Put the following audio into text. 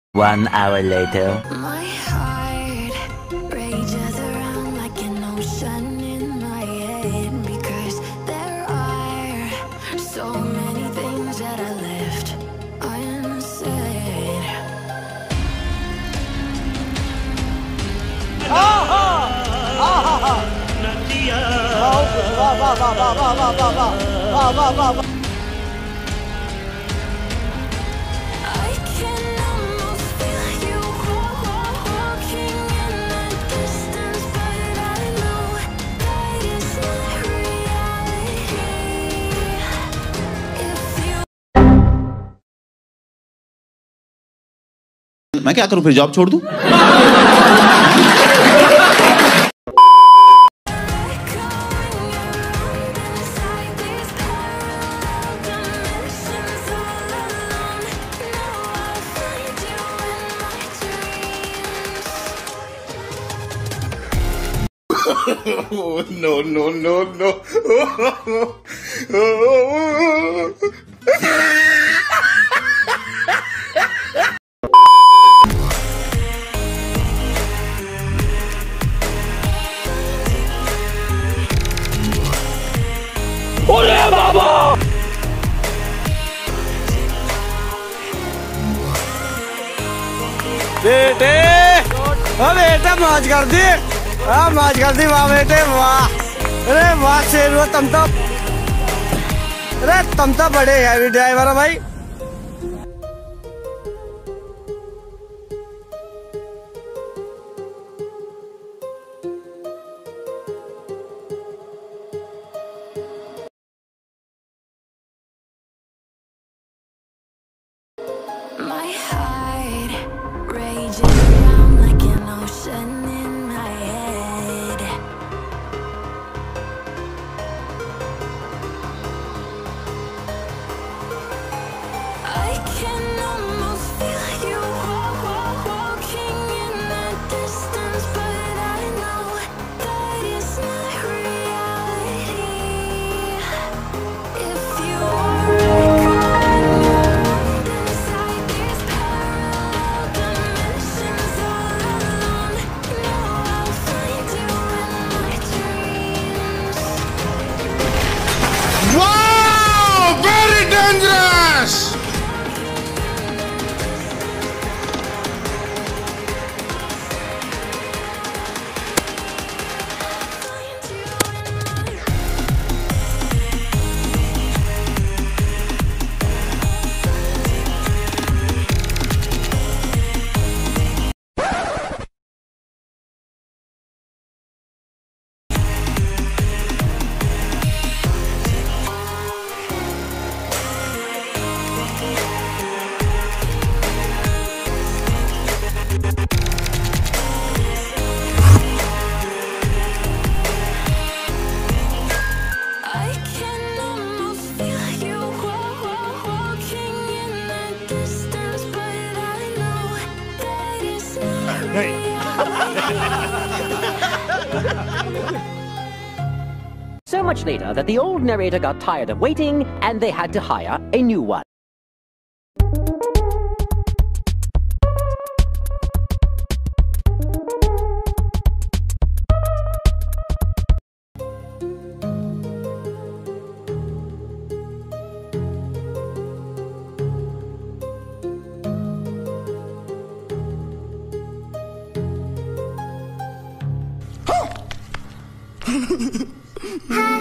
1 hour later. My heart rages around like an ocean in my head, because there are so many things that I left unsaid. I can almost feel you walking in the distance, but I know that it's not reality. If you मैं क्या करूं फिर job छोड़ दूं? inside these parallel dimensions all alone, know I'll find you in my dreams. Oh, no, no, no, no. बेटे ओ बेटा मौज कर दी, मौज कर दी, वाह बेटे वाह। अरे वाह शेरू, तुम तो बड़े हैवी ड्राइवर हो भाई। My heart rages around like an ocean in my head. I can almost feel you walking in the distance, but I know that it's not reality. If you are going around inside these parallel dimensions all alone, know I'll find you in my dreams. Wow! Very dangerous! I can almost feel you walking in the distance, but I know that it's not reality. So much later that the old narrator got tired of waiting and they had to hire a new one. I